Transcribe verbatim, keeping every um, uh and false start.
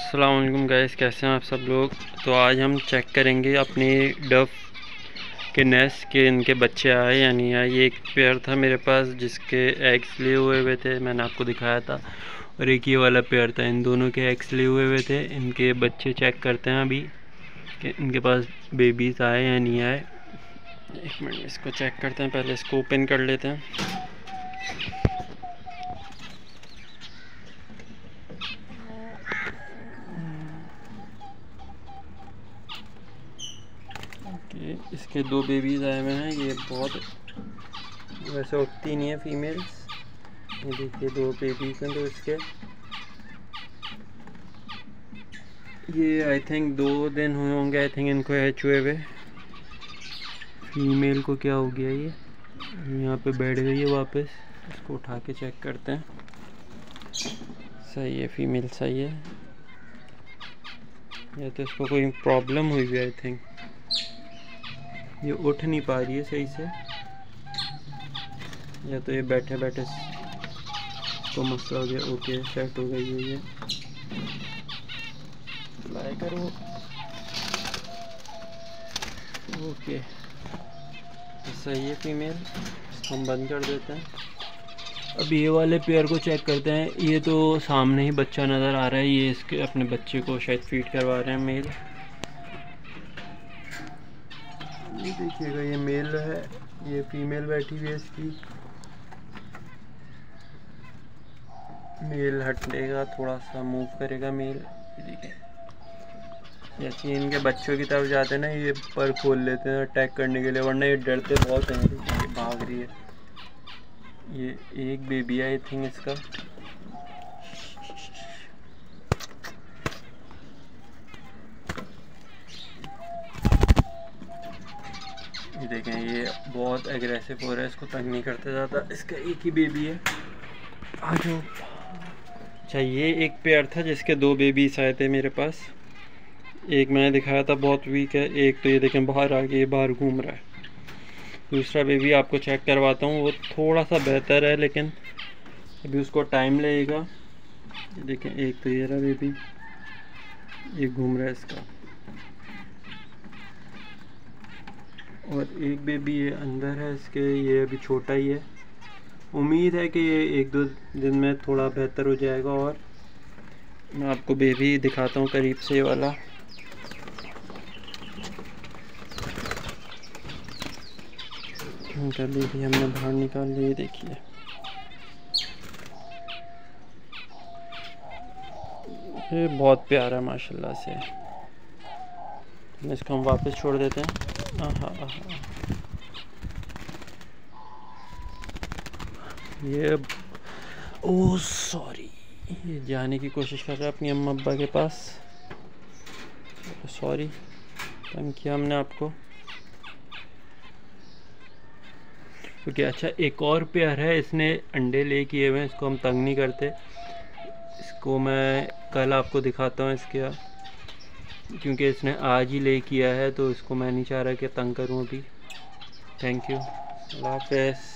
अस्सलाम वालेकुम गाइस, कैसे हैं आप सब लोग। तो आज हम चेक करेंगे अपनी डव के नेस्ट के इनके बच्चे आए या नहीं आए। ये एक पेयर था मेरे पास जिसके एग्स लिए हुए हुए थे, मैंने आपको दिखाया था। और एक ये वाला पेयर था, इन दोनों के एग्स लिए हुए हुए थे। इनके बच्चे चेक करते हैं अभी कि इनके पास बेबीज़ आए या नहीं आए। एक मिनट इसको चेक करते हैं, पहले इसको ओपन कर लेते हैं। इसके दो बेबीज़ आए हुए हैं। ये बहुत वैसे उठती नहीं है फीमेल्स। ये देखिए दो बेबीज़ हैं तो इसके ये आई थिंक दो दिन हुए होंगे आई थिंक इनको हैच हुए हुए। फीमेल को क्या हो गया, ये यहाँ पे बैठ गई है वापस। इसको उठा के चेक करते हैं। सही है, फीमेल सही है। या तो इसको कोई प्रॉब्लम हुई है आई थिंक, ये उठ नहीं पा रही है सही से, या तो ये बैठे बैठे तो मसला हो गया। ओके सेट हो गई है ये, ट्राई करो। ओके सही है फीमेल, हम बंद कर देते हैं। अब ये वाले पेयर को चेक करते हैं। ये तो सामने ही बच्चा नज़र आ रहा है, ये इसके अपने बच्चे को शायद फीड करवा रहे हैं मेल। ये देखिएगा ये मेल है, ये फीमेल बैठी हुई है इसकी। मेल हटेगा, थोड़ा सा मूव करेगा मेल। देखिए जैसे इनके बच्चों की तरफ जाते हैं ना, ये पर खोल लेते हैं अटैक करने के लिए, वरना ये डरते बहुत हैं। ये भाग रही है। ये एक बेबी है आई थिंक इसका। ये देखें ये बहुत एग्रेसिव हो रहा है, इसको तंग नहीं करते ज़्यादा। इसका एक ही बेबी है। आ जाओ। अच्छा ये एक पेयर था जिसके दो बेबीज आए थे मेरे पास। एक मैंने दिखाया था बहुत वीक है, एक तो ये देखें बाहर आ गया, बाहर घूम रहा है। दूसरा बेबी आपको चेक करवाता हूँ, वो थोड़ा सा बेहतर है लेकिन अभी उसको टाइम लगेगा। ये देखें एक तो ये रहा बेबी, ये घूम रहा है इसका। और एक बेबी ये अंदर है इसके, ये अभी छोटा ही है। उम्मीद है कि ये एक दो दिन में थोड़ा बेहतर हो जाएगा। और मैं आपको बेबी दिखाता हूँ करीब से वाला। उनका बेबी हमने बाहर निकाल लिया, देखिए ये बहुत प्यारा माशाल्लाह से। इसको हम वापस छोड़ देते हैं। आहा आहा ये ओह सॉरी, ये जाने की कोशिश कर रहा है अपनी अम्मा अब्बा के पास। सॉरी तंग किया हमने आपको। क्योंकि अच्छा एक और पेयर है, इसने अंडे ले किए हुए हैं, इसको हम तंग नहीं करते। इसको मैं कल आपको दिखाता हूँ इसके, क्योंकि इसने आज ही ले किया है तो इसको मैं नहीं चाह रहा कि तंग करूँ अभी। थैंक यू, अल्लाह हाफ़िज़।